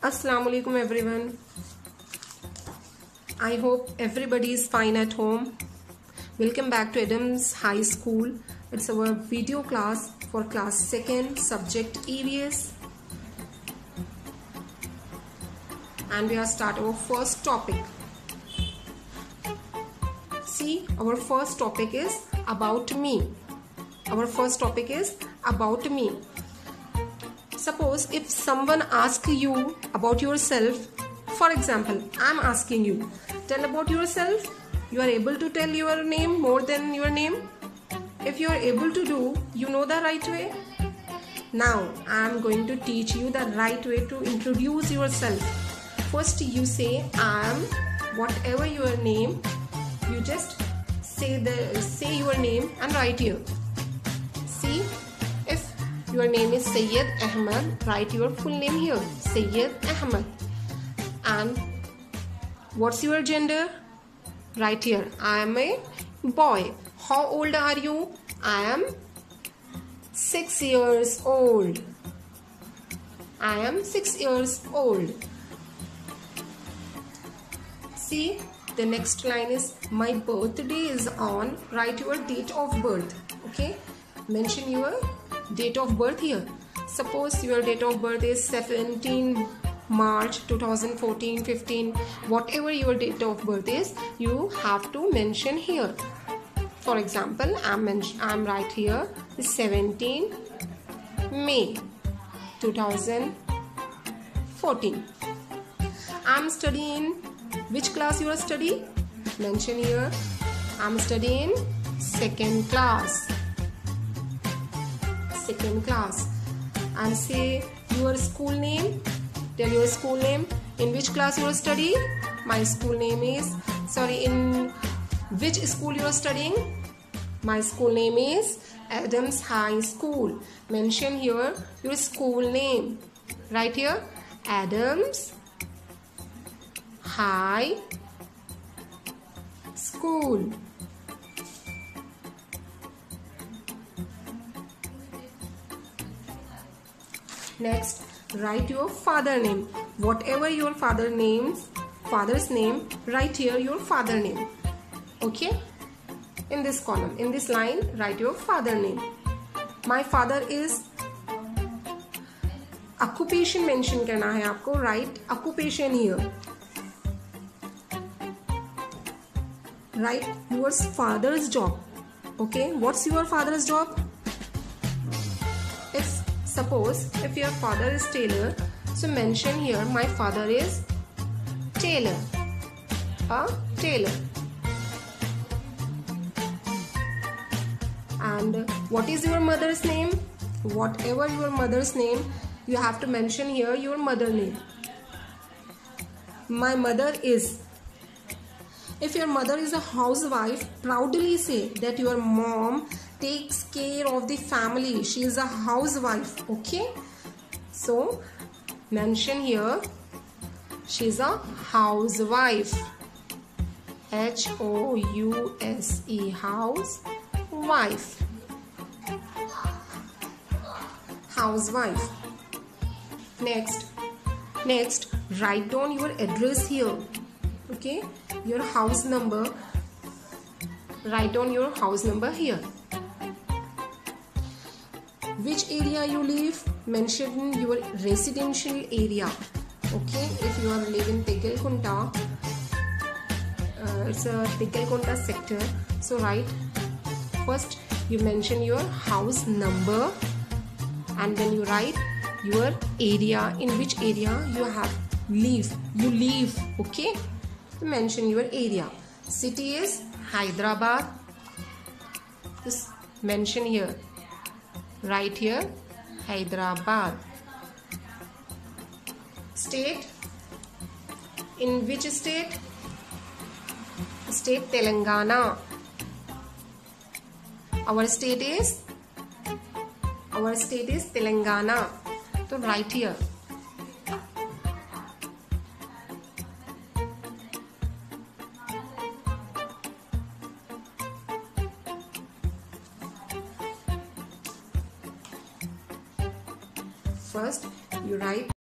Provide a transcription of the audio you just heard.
Assalamu alaikum everyone. I hope everybody is fine at home. Welcome back to Adams High School. It's our video class for class 2nd subject EVS. And we are start our first topic. See, our first topic is about me. Our first topic is about me. Suppose if someone asks you about yourself, for example, I'm asking you, tell about yourself. You are able to tell your name more than your name? If you are able to do, you know the right way. Now, I'm going to teach you the right way to introduce yourself. First, you say, I'm whatever your name. You just say your name and write here. See, if your name is Sayyid Ahmed, write your full name here, Sayyid Ahmed. And what's your gender? Right here, I am a boy. How old are you? I am 6 years old. I am 6 years old. See, the next line is my birthday is on. Write your date of birth. Okay, mention your date of birth here. Suppose your date of birth is 17 March 2014, 15, whatever your date of birth is, you have to mention here. For example, I'm right here 17 May 2014. I'm studying. Which class you are studying? Mention here. I'm studying second class. Second class. And say your school name. Tell your school name. In which class you are studying? My school name is, in which school you are studying? My school name is Adams High School. Mention here your school name. Right here, Adams High School. Next, write your father name. Whatever your father's name, write here your father name. Okay? In this column, in this line, write your father name. My father is. Occupation mention करना है आपको. Write occupation here. Write your father's job. Okay? What's your father's job? Suppose if your father is tailor, so mention here my father is tailor. A tailor. And what is your mother's name? Whatever your mother's name, you have to mention here your mother name. My mother is. If your mother is a housewife, proudly say that your mom takes care of the family. She is a housewife. Okay, so mention here she is a housewife. House-E, housewife. Housewife. Next, write down your address here. Okay, your house number. Write down your house number here. Which area you live? Mention your residential area. Okay, if you are living in Tegelkunta, it's a Tegelkunta sector. So write first. You mention your house number, and then you write your area. In which area you have live? You live. Okay, mention your area. City is Hyderabad. Just mention here. Right here, Hyderabad. State. In which state? State Telangana. Our state is Telangana. So write here. First, you write